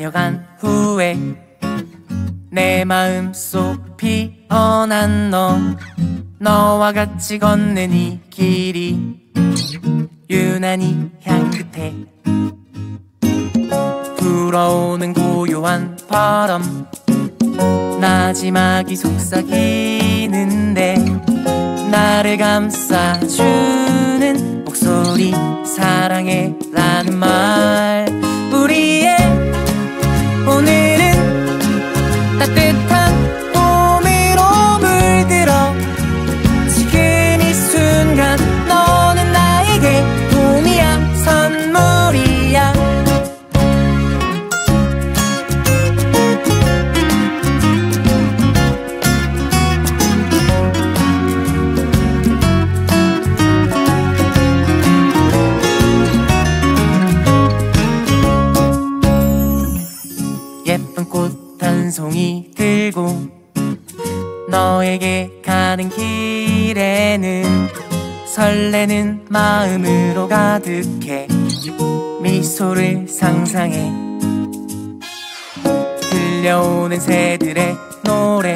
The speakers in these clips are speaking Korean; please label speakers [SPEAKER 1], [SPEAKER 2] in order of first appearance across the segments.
[SPEAKER 1] 다녀간 후에 내 마음속 피어난 너와 같이 걷는 이 길이 유난히 향긋해. 불어오는 고요한 바람 나지막이 속삭이는데 나를 감싸주는 목소리 사랑해 라는 말. 우리의 오늘은 따뜻한 봄으로 물들어 지금 이 순간 너는 나에게 봄이야 선물이야. 예쁜 꽃 한 송이 들고 너에게 가는 길에는 설레는 마음으로 가득해. 미소를 상상해. 들려오는 새들의 노래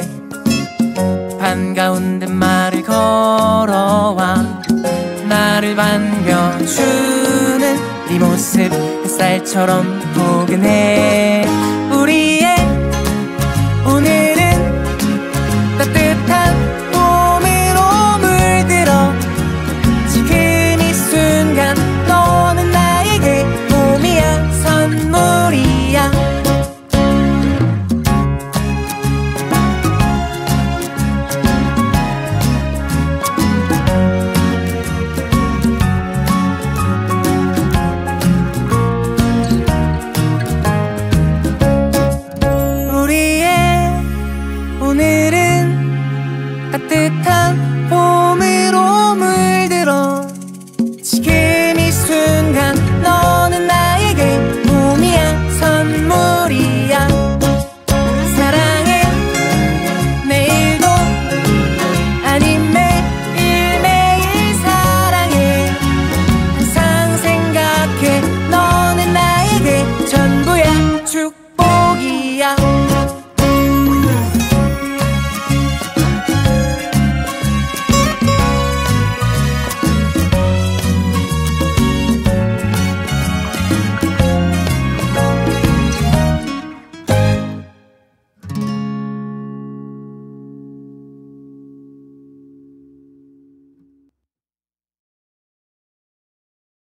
[SPEAKER 1] 반가운 듯 말을 걸어와 나를 반겨주는 네 모습 햇살처럼 포근해.